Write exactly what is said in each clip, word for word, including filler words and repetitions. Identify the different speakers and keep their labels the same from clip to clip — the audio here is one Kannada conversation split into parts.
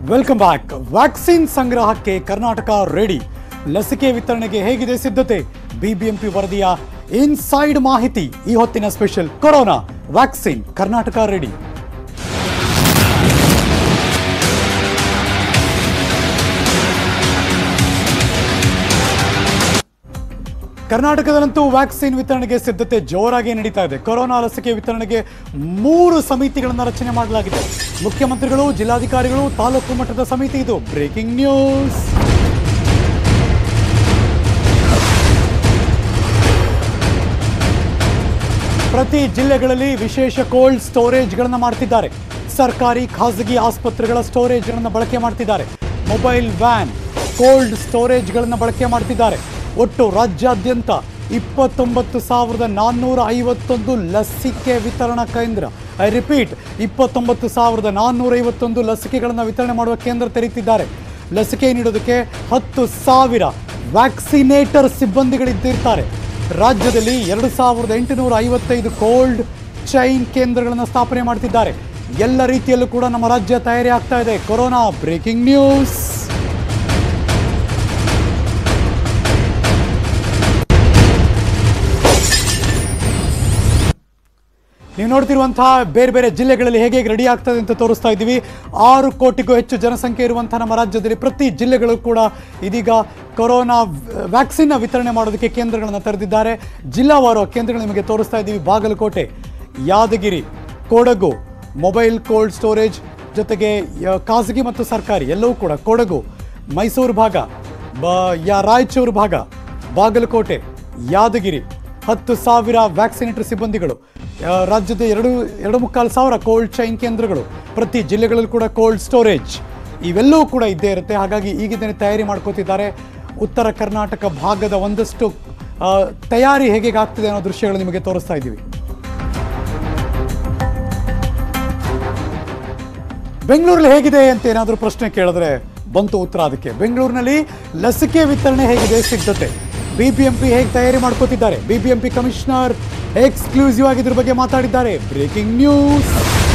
Speaker 1: Welcome back. ವ್ಯಾಕ್ಸಿನ್ ಸಂಗ್ರಹಕ್ಕೆ ಕರ್ನಾಟಕ ರೆಡಿ. ಲಸಿಕೆ ವಿತರಣೆಗೆ ಹೇಗಿದೆ ಸಿದ್ಧತೆ? ಬಿಬಿಎಂಪಿ ವರದಿಯ ಇನ್ಸೈಡ್ ಮಾಹಿತಿ. ಈ ಹೊತ್ತಿನ special corona vaccine Karnataka ready. ಕರ್ನಾಟಕದಲ್ಲಂತೂ ವ್ಯಾಕ್ಸಿನ್ ವಿತರಣೆಗೆ ಸಿದ್ಧತೆ ಜೋರಾಗಿ ನಡೀತಾ ಇದೆ. ಕೊರೋನಾ ಲಸಿಕೆ ವಿತರಣೆಗೆ ಮೂರು ಸಮಿತಿಗಳನ್ನು ರಚನೆ ಮಾಡಲಾಗಿದೆ. ಮುಖ್ಯಮಂತ್ರಿಗಳು, ಜಿಲ್ಲಾಧಿಕಾರಿಗಳು, ತಾಲೂಕು ಮಟ್ಟದ ಸಮಿತಿ. ಇದು ಬ್ರೇಕಿಂಗ್ ನ್ಯೂಸ್. ಪ್ರತಿ ಜಿಲ್ಲೆಗಳಲ್ಲಿ ವಿಶೇಷ ಕೋಲ್ಡ್ ಸ್ಟೋರೇಜ್ಗಳನ್ನು ಮಾಡ್ತಿದ್ದಾರೆ. ಸರ್ಕಾರಿ, ಖಾಸಗಿ ಆಸ್ಪತ್ರೆಗಳ ಸ್ಟೋರೇಜ್ಗಳನ್ನು ಬಳಕೆ ಮಾಡ್ತಿದ್ದಾರೆ. ಮೊಬೈಲ್ ವ್ಯಾನ್, ಕೋಲ್ಡ್ ಸ್ಟೋರೇಜ್ಗಳನ್ನು ಬಳಕೆ ಮಾಡ್ತಿದ್ದಾರೆ. ಒಟ್ಟು ರಾಜ್ಯಾದ್ಯಂತ ಇಪ್ಪತ್ತೊಂಬತ್ತು ಸಾವಿರದ ನಾನ್ನೂರ ಐವತ್ತೊಂದು ಲಸಿಕೆ ವಿತರಣಾ ಕೇಂದ್ರ. ಐ ರಿಪೀಟ್, ಇಪ್ಪತ್ತೊಂಬತ್ತು ಸಾವಿರದ ನಾನ್ನೂರ ಐವತ್ತೊಂದು ಲಸಿಕೆಗಳನ್ನು ವಿತರಣೆ ಮಾಡುವ ಕೇಂದ್ರ ತೆರೀತಿದ್ದಾರೆ. ಲಸಿಕೆ ನೀಡೋದಕ್ಕೆ ಹತ್ತು ಸಾವಿರ ವ್ಯಾಕ್ಸಿನೇಟರ್ ಸಿಬ್ಬಂದಿಗಳಿದ್ದಿರ್ತಾರೆ. ರಾಜ್ಯದಲ್ಲಿ ಎರಡು ಸಾವಿರದ ಎಂಟುನೂರ ಐವತ್ತೈದು ಕೋಲ್ಡ್ ಚೈನ್ ಕೇಂದ್ರಗಳನ್ನು ಸ್ಥಾಪನೆ ಮಾಡ್ತಿದ್ದಾರೆ. ಎಲ್ಲ ರೀತಿಯಲ್ಲೂ ಕೂಡ ನಮ್ಮ ರಾಜ್ಯ ತಯಾರಿ ಆಗ್ತಾ ಇದೆ. Corona breaking news. ನೀವು ನೋಡ್ತಿರುವಂತಹ ಬೇರೆ ಬೇರೆ ಜಿಲ್ಲೆಗಳಲ್ಲಿ ಹೇಗೆ ಹೇಗೆ ರೆಡಿ ಆಗ್ತದೆ ಅಂತ ತೋರಿಸ್ತಾ ಇದ್ದೀವಿ. ಆರು ಕೋಟಿಗೂ ಹೆಚ್ಚು ಜನಸಂಖ್ಯೆ ಇರುವಂತಹ ನಮ್ಮ ರಾಜ್ಯದಲ್ಲಿ ಪ್ರತಿ ಜಿಲ್ಲೆಗಳು ಕೂಡ ಇದೀಗ ಕೊರೋನಾ ವ್ಯಾಕ್ಸಿನ್ನ ವಿತರಣೆ ಮಾಡೋದಕ್ಕೆ ಕೇಂದ್ರಗಳನ್ನು ತೆರೆದಿದ್ದಾರೆ. ಜಿಲ್ಲಾವಾರು ಕೇಂದ್ರಗಳು ನಿಮಗೆ ತೋರಿಸ್ತಾ ಇದ್ದೀವಿ. Bagalkote, Yadgiri, Kodagu mobile cold storage, ಜೊತೆಗೆ ಖಾಸಗಿ ಮತ್ತು ಸರ್ಕಾರಿ ಎಲ್ಲವೂ ಕೂಡ. ಕೊಡಗು, ಮೈಸೂರು ಭಾಗ, ಬ ಯಾ ರಾಯಚೂರು ಭಾಗ, ಬಾಗಲಕೋಟೆ, ಯಾದಗಿರಿ, ಹತ್ತು ಸಾವಿರ ವ್ಯಾಕ್ಸಿನೇಟರ್ ಸಿಬ್ಬಂದಿಗಳು. ರಾಜ್ಯದ ಎರಡು ಎರಡು ಮುಕ್ಕಾಲು ಸಾವಿರ ಕೋಲ್ಡ್ ಚೈನ್ ಕೇಂದ್ರಗಳು. ಪ್ರತಿ ಜಿಲ್ಲೆಗಳಲ್ಲೂ ಕೂಡ ಕೋಲ್ಡ್ ಸ್ಟೋರೇಜ್ ಇವೆಲ್ಲವೂ ಕೂಡ ಇದ್ದೇ ಇರುತ್ತೆ. ಹಾಗಾಗಿ ಈಗಿದ್ದೇನೆ ತಯಾರಿ ಮಾಡ್ಕೋತಿದ್ದಾರೆ. ಉತ್ತರ ಕರ್ನಾಟಕ ಭಾಗದ ಒಂದಷ್ಟು ತಯಾರಿ ಹೇಗೆ ಆಗ್ತಿದೆ ಅನ್ನೋ ದೃಶ್ಯಗಳು ನಿಮಗೆ ತೋರಿಸ್ತಾ ಇದ್ದೀವಿ. ಬೆಂಗಳೂರಲ್ಲಿ ಹೇಗಿದೆ ಅಂತ ಏನಾದರೂ ಪ್ರಶ್ನೆ ಕೇಳಿದ್ರೆ ಬಂತು ಉತ್ತರ ಅದಕ್ಕೆ. ಬೆಂಗಳೂರಿನಲ್ಲಿ ಲಸಿಕೆ ವಿತರಣೆ ಹೇಗಿದೆ ಸಿದ್ಧತೆ? ಬಿಬಿಎಂಪಿ ಹೇಗೆ ತಯಾರಿ ಮಾಡ್ಕೋತಿದ್ದಾರೆ? ಬಿಬಿಎಂಪಿ ಕಮಿಷನರ್ ಎಕ್ಸ್ಕ್ಲೂಸಿವ್ ಆಗಿ ಇದ್ರ ಬಗ್ಗೆ ಮಾತಾಡಿದ್ದಾರೆ. Breaking news.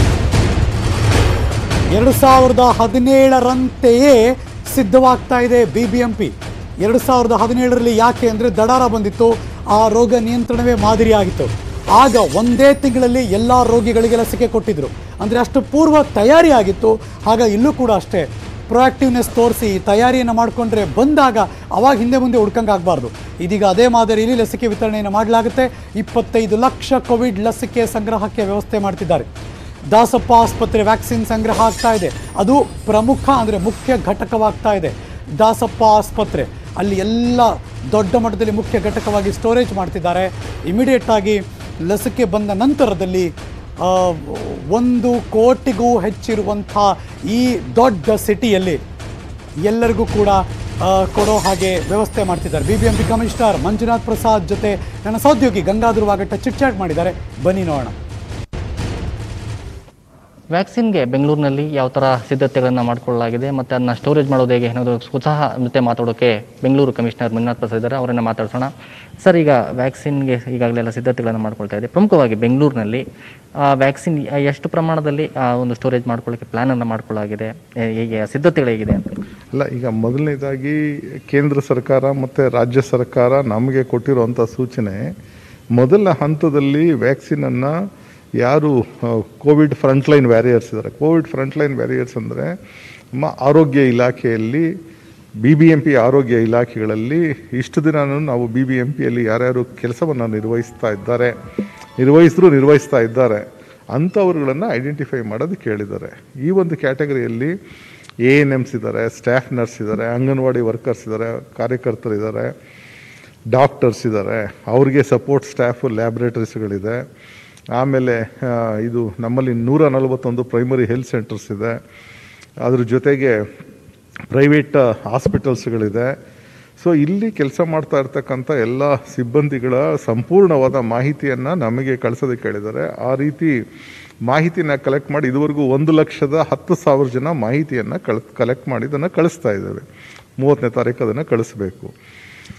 Speaker 1: ಎರಡು ಸಾವಿರದ ಹದಿನೇಳರಂತೆಯೇ ಸಿದ್ಧವಾಗ್ತಾ ಇದೆ ಬಿಬಿಎಂಪಿ. ಎರಡು ಸಾವಿರದ ಹದಿನೇಳರಲ್ಲಿ ಯಾಕೆ ಅಂದರೆ ದಡಾರ ಬಂದಿತ್ತು, ಆ ರೋಗ ನಿಯಂತ್ರಣವೇ ಮಾದರಿಯಾಗಿತ್ತು. ಆಗ ಒಂದೇ ತಿಂಗಳಲ್ಲಿ ಎಲ್ಲ ರೋಗಿಗಳಿಗೆ ಲಸಿಕೆ ಕೊಟ್ಟಿದ್ರು. ಅಂದರೆ ಅಷ್ಟು ಪೂರ್ವ ತಯಾರಿ ಆಗಿತ್ತು. ಆಗ ಇಲ್ಲೂ ಕೂಡ ಅಷ್ಟೇ ಪ್ರೊಆಕ್ಟಿವ್ನೆಸ್ ತೋರಿಸಿ ತಯಾರಿಯನ್ನು ಮಾಡಿಕೊಂಡ್ರೆ ಬಂದಾಗ ಅವಾಗ ಹಿಂದೆ ಮುಂದೆ ಹುಡ್ಕಂಗೆ ಆಗಬಾರ್ದು. ಇದೀಗ ಅದೇ ಮಾದರಿಯಲ್ಲಿ ಲಸಿಕೆ ವಿತರಣೆಯನ್ನು ಮಾಡಲಾಗುತ್ತೆ. ಇಪ್ಪತ್ತೈದು ಲಕ್ಷ ಕೋವಿಡ್ ಲಸಿಕೆ ಸಂಗ್ರಹಕ್ಕೆ ವ್ಯವಸ್ಥೆ ಮಾಡ್ತಿದ್ದಾರೆ. ದಾಸಪ್ಪ ಆಸ್ಪತ್ರೆ ವ್ಯಾಕ್ಸಿನ್ ಸಂಗ್ರಹ ಆಗ್ತಾ ಇದೆ. ಅದು ಪ್ರಮುಖ ಅಂದರೆ ಮುಖ್ಯ ಘಟಕವಾಗ್ತಾ ಇದೆ. ದಾಸಪ್ಪ ಆಸ್ಪತ್ರೆ ಅಲ್ಲಿ ಎಲ್ಲ ದೊಡ್ಡ ಮಟ್ಟದಲ್ಲಿ ಮುಖ್ಯ ಘಟಕವಾಗಿ ಸ್ಟೋರೇಜ್ ಮಾಡ್ತಿದ್ದಾರೆ. ಇಮಿಡಿಯೇಟಾಗಿ ಲಸಿಕೆ ಬಂದ ನಂತರದಲ್ಲಿ ಒಂದು ಕೋಟಿಗೂ ಹೆಚ್ಚಿರುವಂಥ ಈ ದೊಡ್ಡ ಸಿಟಿಯಲ್ಲಿ ಎಲ್ಲರಿಗೂ ಕೂಡ ಕೊಡೋ ಹಾಗೆ ವ್ಯವಸ್ಥೆ ಮಾಡ್ತಿದ್ದಾರೆ. B B M P commissioner Manjunath Prasad ಜೊತೆ ನನ್ನ ಸಹೋದ್ಯೋಗಿ ಗಂಗಾಧರ್ ವಾಗಟ್ಟ ಚಿಟ್ ಚಾಟ್ ಮಾಡಿದ್ದಾರೆ. ಬನ್ನಿ ನೋಡೋಣ.
Speaker 2: ವ್ಯಾಕ್ಸಿನ್ಗೆ ಬೆಂಗಳೂರಿನಲ್ಲಿ ಯಾವ ಥರ ಸಿದ್ಧತೆಗಳನ್ನು ಮಾಡಿಕೊಳ್ಳಲಾಗಿದೆ ಮತ್ತು ಅದನ್ನ ಸ್ಟೋರೇಜ್ ಮಾಡೋದು ಹೇಗೆ ಅನ್ನೋದು ಉತ್ಸಾಹ ಜೊತೆ ಮಾತಾಡೋಕ್ಕೆ ಬೆಂಗಳೂರು ಕಮಿಷನರ್ ಮಂಜುನಾಥ್ ಪ್ರಸಾದ್ ಇದ್ದಾರೆ. ಅವರನ್ನು ಮಾತಾಡ್ಸೋಣ. ಸರ್, ಈಗ ವ್ಯಾಕ್ಸಿನ್ಗೆ ಈಗಾಗಲೆಲ್ಲ ಸಿದ್ಧತೆಗಳನ್ನು ಮಾಡ್ಕೊಳ್ತಾ ಇದೆ. ಪ್ರಮುಖವಾಗಿ ಬೆಂಗಳೂರಿನಲ್ಲಿ ವ್ಯಾಕ್ಸಿನ್ ಎಷ್ಟು ಪ್ರಮಾಣದಲ್ಲಿ ಒಂದು ಸ್ಟೋರೇಜ್ ಮಾಡ್ಕೊಳ್ಳೋಕ್ಕೆ ಪ್ಲ್ಯಾನನ್ನು ಮಾಡ್ಕೊಳ್ಳಾಗಿದೆ, ಹೇಗೆ ಸಿದ್ಧತೆಗಳು ಹೇಗಿದೆ ಅಂತ?
Speaker 3: ಅಲ್ಲ, ಈಗ ಮೊದಲನೇದಾಗಿ ಕೇಂದ್ರ ಸರ್ಕಾರ ಮತ್ತು ರಾಜ್ಯ ಸರ್ಕಾರ ನಮಗೆ ಕೊಟ್ಟಿರುವಂಥ ಸೂಚನೆ, ಮೊದಲ ಹಂತದಲ್ಲಿ ವ್ಯಾಕ್ಸಿನನ್ನು ಯಾರು ಕೋವಿಡ್ ಫ್ರಂಟ್ಲೈನ್ ವ್ಯಾರಿಯರ್ಸ್ ಇದ್ದಾರೆ, ಕೋವಿಡ್ ಫ್ರಂಟ್ಲೈನ್ ವ್ಯಾರಿಯರ್ಸ್ ಅಂದರೆ ನಮ್ಮ ಆರೋಗ್ಯ ಇಲಾಖೆಯಲ್ಲಿ, ಬಿ ಬಿ ಎಂ ಪಿ ಆರೋಗ್ಯ ಇಲಾಖೆಗಳಲ್ಲಿ ಇಷ್ಟು ದಿನ ನಾವು ಬಿ ಬಿ ಎಂ ಪಿಯಲ್ಲಿ ಯಾರ್ಯಾರು ಕೆಲಸವನ್ನು ನಿರ್ವಹಿಸ್ತಾ ಇದ್ದಾರೆ, ನಿರ್ವಹಿಸಿದ್ರು ನಿರ್ವಹಿಸ್ತಾ ಇದ್ದಾರೆ ಅಂಥವ್ರುಗಳನ್ನು ಐಡೆಂಟಿಫೈ ಮಾಡೋದು ಕೇಳಿದ್ದಾರೆ. ಈ ಒಂದು ಕ್ಯಾಟಗರಿಯಲ್ಲಿ ಎ ಎನ್ ಎಮ್ಸ್ ಇದ್ದಾರೆ, ಸ್ಟಾಫ್ ನರ್ಸ್ ಇದ್ದಾರೆ, ಅಂಗನವಾಡಿ ವರ್ಕರ್ಸ್ ಇದ್ದಾರೆ, ಕಾರ್ಯಕರ್ತರಿದ್ದಾರೆ, ಡಾಕ್ಟರ್ಸ್ ಇದ್ದಾರೆ, ಅವ್ರಿಗೆ ಸಪೋರ್ಟ್ ಸ್ಟಾಫು, ಲ್ಯಾಬ್ರೇಟರೀಸ್ಗಳಿದೆ. ಆಮೇಲೆ ಇದು ನಮ್ಮಲ್ಲಿ ನೂರ ನಲವತ್ತೊಂದು ಪ್ರೈಮರಿ ಹೆಲ್ತ್ ಸೆಂಟರ್ಸ್ ಇದೆ. ಅದ್ರ ಜೊತೆಗೆ ಪ್ರೈವೇಟ್ ಹಾಸ್ಪಿಟಲ್ಸ್ಗಳಿದೆ. ಸೊ ಇಲ್ಲಿ ಕೆಲಸ ಮಾಡ್ತಾ ಇರ್ತಕ್ಕಂಥ ಎಲ್ಲ ಸಿಬ್ಬಂದಿಗಳ ಸಂಪೂರ್ಣವಾದ ಮಾಹಿತಿಯನ್ನು ನಮಗೆ ಕಳಿಸೋದಕ್ಕೆ ಹೇಳಿದ್ದಾರೆ. ಆ ರೀತಿ ಮಾಹಿತಿನ ಕಲೆಕ್ಟ್ ಮಾಡಿ ಇದುವರೆಗೂ ಒಂದು ಲಕ್ಷದ ಹತ್ತು ಸಾವಿರ ಜನ ಮಾಹಿತಿಯನ್ನು ಕಲ್ ಕಲೆಕ್ಟ್ ಮಾಡಿ ಇದನ್ನು ಕಳಿಸ್ತಾ ಇದ್ದೇವೆ. ಮೂವತ್ತನೇ ತಾರೀಕು ಅದನ್ನು ಕಳಿಸ್ಬೇಕು.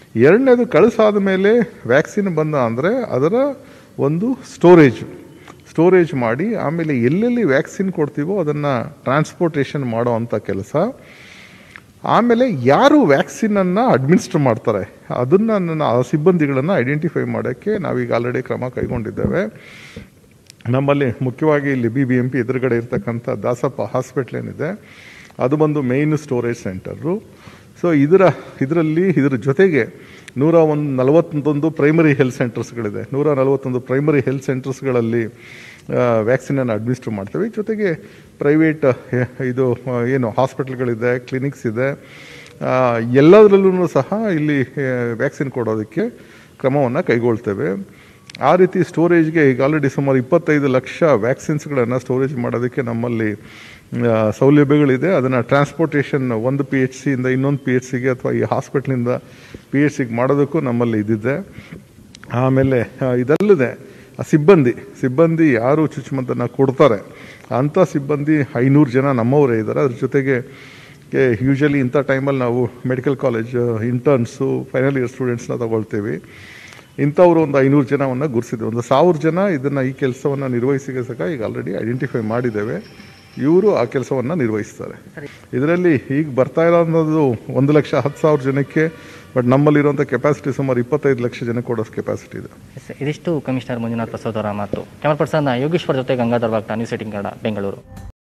Speaker 3: ಎರಡನೇದು, ಕಳಿಸಾದ ಮೇಲೆ ವ್ಯಾಕ್ಸಿನ್ ಬಂದ ಅಂದರೆ ಅದರ ಒಂದು ಸ್ಟೋರೇಜ್ ಸ್ಟೋರೇಜ್ ಮಾಡಿ ಆಮೇಲೆ ಎಲ್ಲೆಲ್ಲಿ ವ್ಯಾಕ್ಸಿನ್ ಕೊಡ್ತೀವೋ ಅದನ್ನು ಟ್ರಾನ್ಸ್ಪೋರ್ಟೇಷನ್ ಮಾಡೋ ಅಂಥ ಕೆಲಸ. ಆಮೇಲೆ ಯಾರು ವ್ಯಾಕ್ಸಿನನ್ನು ಅಡ್ಮಿನಿಸ್ಟರ್ ಮಾಡ್ತಾರೆ ಅದನ್ನು ನನ್ನ ಆ ಸಿಬ್ಬಂದಿಗಳನ್ನು ಐಡೆಂಟಿಫೈ ಮಾಡೋಕ್ಕೆ ನಾವೀಗ ಆಲ್ರೆಡಿ ಕ್ರಮ ಕೈಗೊಂಡಿದ್ದೇವೆ. ನಮ್ಮಲ್ಲಿ ಮುಖ್ಯವಾಗಿ ಇಲ್ಲಿ ಬಿ ಬಿ ಎಂ ಪಿ ಎದುರುಗಡೆ ಇರ್ತಕ್ಕಂಥ ದಾಸಪ್ಪ ಹಾಸ್ಪಿಟ್ಲ್ ಏನಿದೆ ಅದು ಬಂದು ಮೇಯ್ನ್ ಸ್ಟೋರೇಜ್ ಸೆಂಟರು. ಸೊ ಇದರ ಇದರಲ್ಲಿ ಇದರ ಜೊತೆಗೆ ನೂರ ಒಂದು ನಲವತ್ತೊಂದು ಪ್ರೈಮರಿ ಹೆಲ್ತ್ ಸೆಂಟರ್ಸ್ಗಳಿದೆ. ನೂರ ನಲವತ್ತೊಂದು ಪ್ರೈಮರಿ ಹೆಲ್ತ್ ಸೆಂಟರ್ಸ್ಗಳಲ್ಲಿ ವ್ಯಾಕ್ಸಿನನ್ನು ಅಡ್ಮಿನಿಸ್ಟರ್ ಮಾಡ್ತೇವೆ. ಜೊತೆಗೆ ಪ್ರೈವೇಟ್ ಇದು ಏನು ಹಾಸ್ಪಿಟಲ್ಗಳಿದೆ, ಕ್ಲಿನಿಕ್ಸ್ ಇದೆ, ಎಲ್ಲದರಲ್ಲೂ ಸಹ ಇಲ್ಲಿ ವ್ಯಾಕ್ಸಿನ್ ಕೊಡೋದಕ್ಕೆ ಕ್ರಮವನ್ನು ಕೈಗೊಳ್ತೇವೆ. ಆ ರೀತಿ ಸ್ಟೋರೇಜ್ಗೆ ಈಗ ಆಲ್ರೆಡಿ ಸುಮಾರು ಇಪ್ಪತ್ತೈದು ಲಕ್ಷ ವ್ಯಾಕ್ಸಿನ್ಸ್ಗಳನ್ನು ಸ್ಟೋರೇಜ್ ಮಾಡೋದಕ್ಕೆ ನಮ್ಮಲ್ಲಿ ಸೌಲಭ್ಯಗಳಿದೆ. ಅದನ್ನು ಟ್ರಾನ್ಸ್ಪೋರ್ಟೇಷನ್ ಒಂದು ಪಿ ಎಚ್ ಸಿಯಿಂದ ಇನ್ನೊಂದು ಪಿ ಎಚ್ ಸಿಗೆ ಅಥವಾ ಈ ಹಾಸ್ಪಿಟ್ಲಿಂದ ಪಿ ಎಚ್ ಸಿಗೆ ಮಾಡೋದಕ್ಕೂ ನಮ್ಮಲ್ಲಿ ಇದಿದೆ. ಆಮೇಲೆ ಇದಲ್ಲದೆ ಸಿಬ್ಬಂದಿ ಸಿಬ್ಬಂದಿ ಯಾರು ಚುಚ್ಚುಮದ್ದನ್ನು ಕೊಡ್ತಾರೆ ಅಂಥ ಸಿಬ್ಬಂದಿ ಐನೂರು ಜನ ನಮ್ಮವರೇ ಇದ್ದಾರೆ. ಅದ್ರ ಜೊತೆಗೆ ಯೂಶಲಿ ಇಂಥ ಟೈಮಲ್ಲಿ ನಾವು medical college interns final year ಸ್ಟೂಡೆಂಟ್ಸ್ನ ತಗೊಳ್ತೀವಿ. ಇಂಥವರು ಒಂದು ಐನೂರು ಜನವನ್ನು ಗುರುಸಿದ್ವಿ. ಒಂದು ಸಾವಿರ ಜನ ಇದನ್ನು ಈ ಕೆಲಸವನ್ನು ನಿರ್ವಹಿಸಿಗೆ ಸಹ ಈಗ ಆಲ್ರೆಡಿ ಐಡೆಂಟಿಫೈ ಮಾಡಿದ್ದೇವೆ. ಇವರು ಆ ಕೆಲಸವನ್ನು ನಿರ್ವಹಿಸ್ತಾರೆ. ಇದರಲ್ಲಿ ಈಗ ಬರ್ತಾ ಇರೋದು ಒಂದು ಲಕ್ಷ ಹತ್ತು ಸಾವಿರ ಜನಕ್ಕೆ, ಬಟ್ ನಮ್ಮಲ್ಲಿರುವಂಥ ಕೆಪಾಸಿಟಿ ಸುಮಾರು ಇಪ್ಪತ್ತೈದು ಲಕ್ಷ ಜನಕ್ಕೆ ಕೊಡೋ ಕೆಪಾಸಿಟಿ ಇದೆ.
Speaker 2: ಇದಿಷ್ಟು ಕಮಿಷನರ್ ಮಂಜುನಾಥ್ ಪ್ರಸಾದ್ ಅವರ ಮಾತು. ಕ್ಯಾಮರಾ ಪರ್ಸನ್ ಯೋಗೇಶ್ವರ್ ಜೊತೆ ಗಂಗಾಧರ್ ವಾಗ್ತಾ, ನ್ಯೂಸ್ ಏಟೀನ್ ಕನ್ನಡ, ಬೆಂಗಳೂರು.